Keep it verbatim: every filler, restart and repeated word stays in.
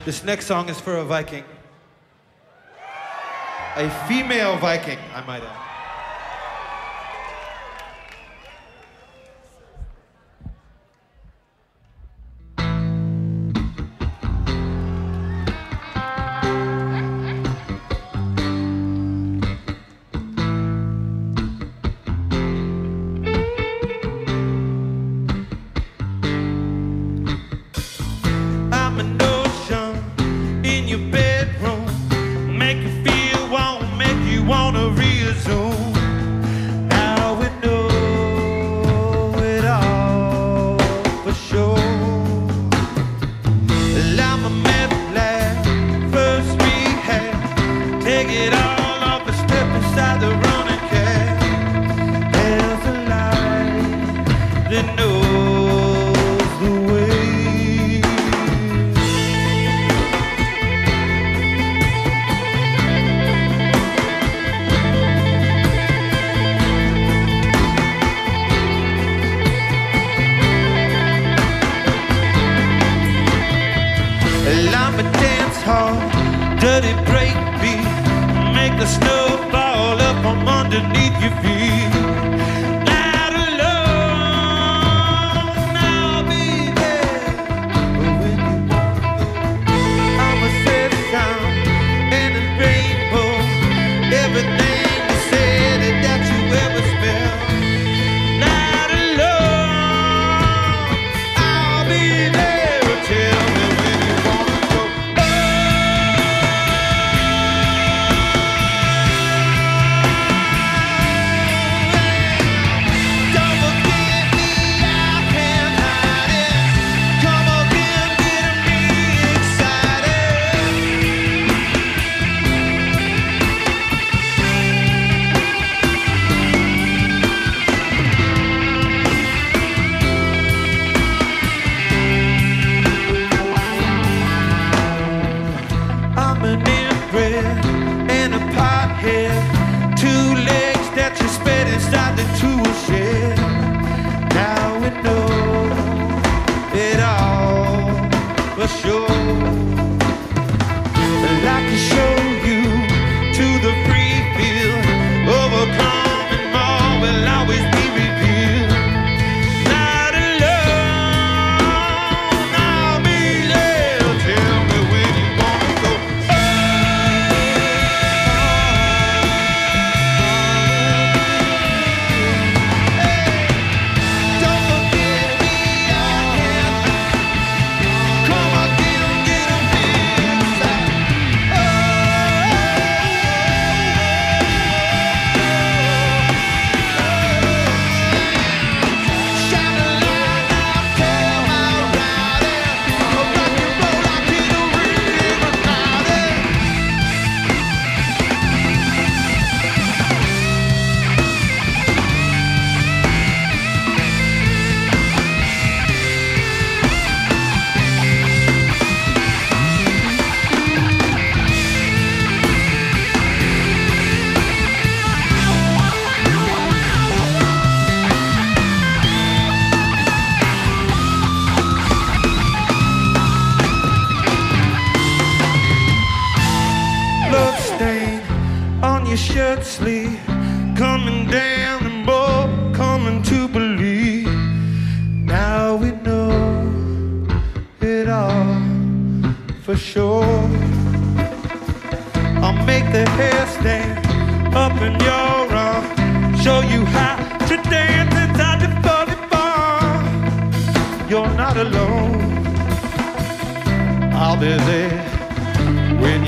This next song is for a Viking. A female Viking, I might add. Dirty breakbeat, make the snow fall up from underneath your feet. Out alone, I'll be there when you want to go. I'm a sad sound and a rainbow, everything you said and that you ever smelled. Out alone, I'll be there. Tell me when you want to go. And a pothead, two legs that you sped inside into a shed. Now we know it all for sure. I'd like to show you to the free field, overcoming more will always be revealed. Not alone, I'll be there. Tell me when you wanna go. On your shirt sleeve, coming down and more, coming to believe. Now we know it all for sure. I'll make the hair stand up in your arm, show you how to dance inside the forty-four. You're not alone, I'll be there when